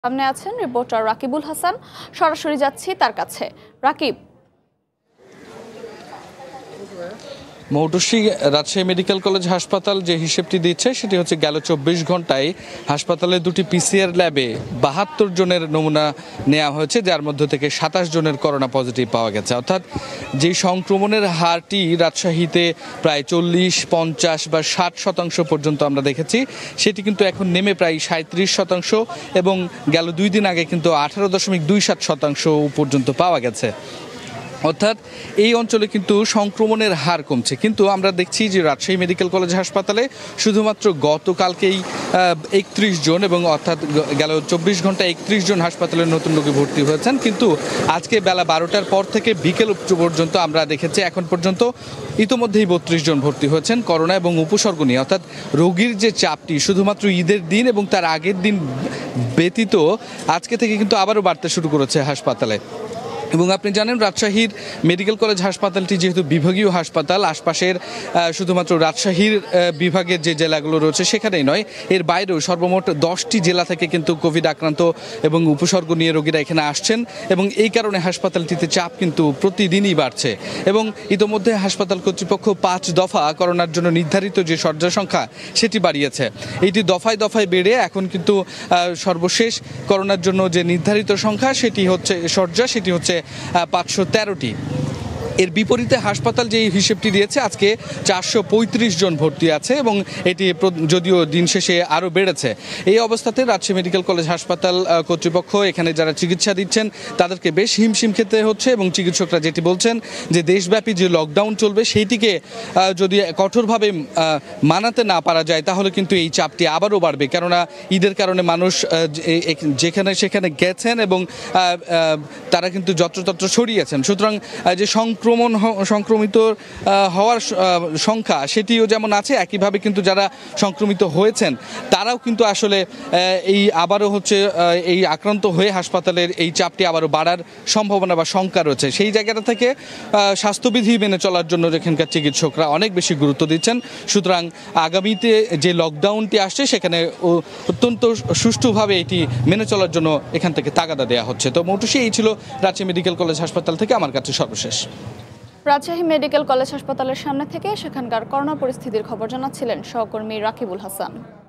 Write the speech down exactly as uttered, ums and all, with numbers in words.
সামনে আছেন রিপোর্টার রাকিবুল হাসান। সরাসরি যাচ্ছি তার কাছে। রাকিব, মৌটুসী রাজশাহী মেডিকেল কলেজ হাসপাতাল যে হিসেবটি দিচ্ছে সেটি হচ্ছে গেল চব্বিশ ঘন্টায় হাসপাতালের দুটি পিসিআর ল্যাবে বাহাত্তর জনের নমুনা নেওয়া হয়েছে, যার মধ্য থেকে সাতাশ জনের করোনা পজিটিভ পাওয়া গেছে। অর্থাৎ যে সংক্রমণের হারটি রাজশাহীতে প্রায় চল্লিশ পঞ্চাশ বা ষাট শতাংশ পর্যন্ত আমরা দেখেছি, সেটি কিন্তু এখন নেমে প্রায় সাঁত্রিশ শতাংশ এবং গেল দুই দিন আগে কিন্তু আঠারো দশমিক দুই সাত শতাংশ পর্যন্ত পাওয়া গেছে। অর্থাৎ এই অঞ্চলে কিন্তু সংক্রমণের হার কমছে। কিন্তু আমরা দেখছি যে রাজশাহী মেডিকেল কলেজ হাসপাতালে শুধুমাত্র গতকালকেই একত্রিশ জন এবং অর্থাৎ গেল চব্বিশ ঘন্টা একত্রিশ জন হাসপাতালের নতুন রোগী ভর্তি হয়েছেন। কিন্তু আজকে বেলা বারোটার পর থেকে বিকেল পর্যন্ত আমরা দেখেছি এখন পর্যন্ত ইতোমধ্যেই বত্রিশ জন ভর্তি হয়েছেন করোনা এবং উপসর্গ নিয়ে। অর্থাৎ রোগীর যে চাপটি শুধুমাত্র ঈদের দিন এবং তার আগের দিন ব্যতীত আজকে থেকে কিন্তু আবারও বাড়তে শুরু করেছে হাসপাতালে। এবং আপনি জানেন রাজশাহীর মেডিকেল কলেজ হাসপাতালটি যেহেতু বিভাগীয় হাসপাতাল, আশপাশের শুধুমাত্র রাজশাহীর বিভাগের যে জেলাগুলো রয়েছে সেখানেই নয়, এর বাইরেও সর্বমোট দশটি জেলা থেকে কিন্তু কোভিড আক্রান্ত এবং উপসর্গ নিয়ে রোগীরা এখানে আসছেন এবং এই কারণে হাসপাতালটিতে চাপ কিন্তু প্রতিদিনই বাড়ছে। এবং ইতোমধ্যে হাসপাতাল কর্তৃপক্ষ পাঁচ দফা করোনার জন্য নির্ধারিত যে শয্যা সংখ্যা সেটি বাড়িয়েছে। এইটি দফায় দফায় বেড়ে এখন কিন্তু সর্বশেষ করোনার জন্য যে নির্ধারিত সংখ্যা সেটি হচ্ছে শয্যা সেটি হচ্ছে পাঁচশো তেরোটি। এর বিপরীতে হাসপাতাল যে হিসেবটি দিয়েছে আজকে চারশো পঁয়ত্রিশ জন ভর্তি আছে এবং এটি যদিও দিন শেষে আরও বেড়েছে। এই অবস্থাতে রাজশাহী মেডিকেল কলেজ হাসপাতাল কর্তৃপক্ষ এখানে যারা চিকিৎসা দিচ্ছেন তাদেরকে বেশ হিমশিম খেতে হচ্ছে এবং চিকিৎসকরা যেটি বলছেন যে দেশব্যাপী যে লকডাউন চলবে সেইটিকে যদি কঠোরভাবে মানাতে না পারা যায় তাহলে কিন্তু এই চাপটি আবারও বাড়বে। কেননা ঈদের কারণে মানুষ যেখানে সেখানে গেছেন এবং তারা কিন্তু যত্রতত্র ছড়িয়েছেন। সুতরাং যে সংক্রমণ সংক্রমিত হওয়ার সংখ্যা সেটিও যেমন আছে, একইভাবে কিন্তু যারা সংক্রমিত হয়েছেন তারাও কিন্তু আসলে এই আবারও হচ্ছে এই আক্রান্ত হয়ে হাসপাতালের এই চাপটি আবারও বাড়ার সম্ভাবনা বা শঙ্কা রয়েছে। সেই জায়গাটা থেকে স্বাস্থ্যবিধি মেনে চলার জন্য এখানকার চিকিৎসকরা অনেক বেশি গুরুত্ব দিচ্ছেন। সুতরাং আগামীতে যে লকডাউনটি আসছে সেখানে অত্যন্ত সুষ্ঠুভাবে এটি মেনে চলার জন্য এখান থেকে তাগাদা দেওয়া হচ্ছে। তো মৌটুসী, এই ছিল রাজশাহী মেডিকেল কলেজ হাসপাতাল থেকে আমার কাছে সর্বশেষ। রাজশাহী মেডিকেল কলেজ হাসপাতালের সামনে থেকে সেখানকার করোনা পরিস্থিতির খবর জানাচ্ছিলেন সহকর্মী রাকিবুল হাসান।